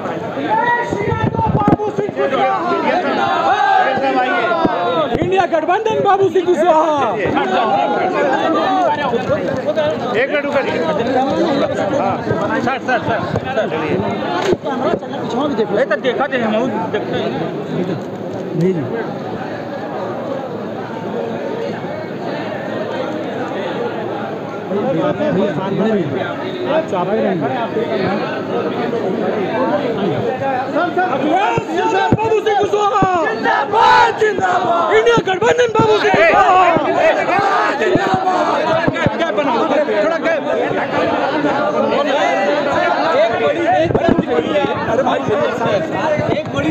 India गठबंधन बाबू सिंह कुशवाहा। एक minute रुका। देखा बाबू सिंह कुशवाहा जिंदाबाद जिंदाबाद। इंडिया गठबंधन बाबू सिंह अरे भाई एक बड़ी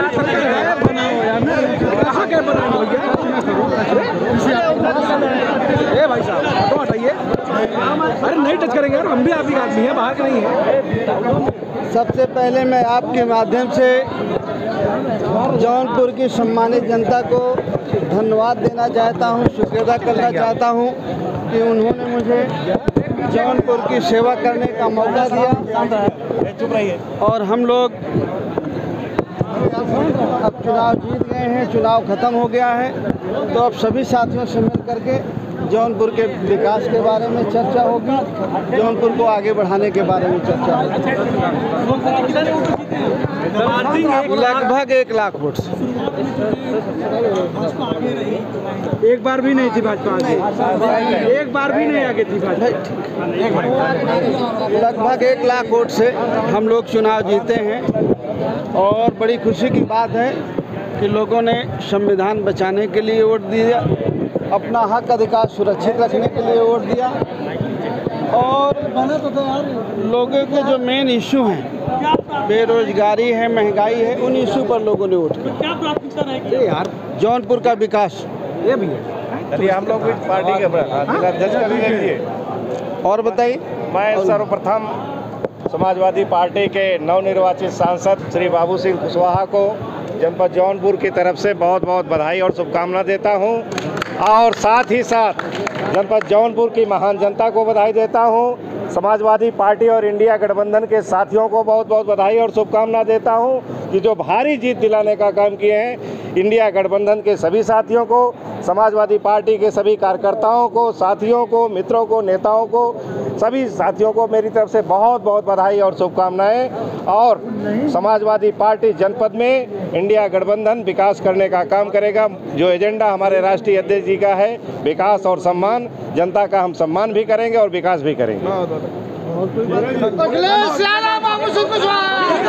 भाई साहब तो हटाइए। अरे नहीं टच करेंगे यार, हम भी आप ही आदमी है, बाहर के नहीं है। सबसे पहले मैं आपके माध्यम से जौनपुर की सम्मानित जनता को धन्यवाद देना चाहता हूं, शुक्रिया करना चाहता हूं कि उन्होंने मुझे जौनपुर की सेवा करने का मौका दिया। और हम लोग अब चुनाव जीत गए हैं, चुनाव ख़त्म हो गया है, तो अब सभी साथियों से मिल करके जौनपुर के विकास के बारे में चर्चा होगी, जौनपुर को आगे बढ़ाने के बारे में चर्चा होगी। लगभग 1 लाख वोट से। एक बार भी नहीं थी भाजपा आगे, एक बार भी नहीं आगे थी भाजपा। लगभग 1 लाख वोट से हम लोग चुनाव जीते हैं और बड़ी खुशी की बात है कि लोगों ने संविधान बचाने के लिए वोट दिया, अपना हक अधिकार सुरक्षित रखने के लिए वोट दिया और लोगों के जो मेन इशू हैं, बेरोजगारी है, महंगाई है, उन इशू पर लोगों ने वोट किया। यार जौनपुर का विकास ये भी है। चलिए हम लोग भी पार्टी के अध्यक्ष का भी ले लीजिए। और बताइए। मैं सर्वप्रथम समाजवादी पार्टी के नवनिर्वाचित सांसद श्री बाबू सिंह कुशवाहा को जनपद जौनपुर की तरफ से बहुत बहुत बधाई और शुभकामना देता हूं और साथ ही साथ जनपद जौनपुर की महान जनता को बधाई देता हूं। समाजवादी पार्टी और इंडिया गठबंधन के साथियों को बहुत बहुत बधाई और शुभकामना देता हूं कि जो भारी जीत दिलाने का काम किए हैं। इंडिया गठबंधन के सभी साथियों को, समाजवादी पार्टी के सभी कार्यकर्ताओं को, साथियों को, मित्रों को, नेताओं को, सभी साथियों को मेरी तरफ से बहुत बहुत बधाई और शुभकामनाएं। और समाजवादी पार्टी जनपद में इंडिया गठबंधन विकास करने का काम करेगा। जो एजेंडा हमारे राष्ट्रीय अध्यक्ष जी का है, विकास और सम्मान, जनता का हम सम्मान भी करेंगे और विकास भी करेंगे।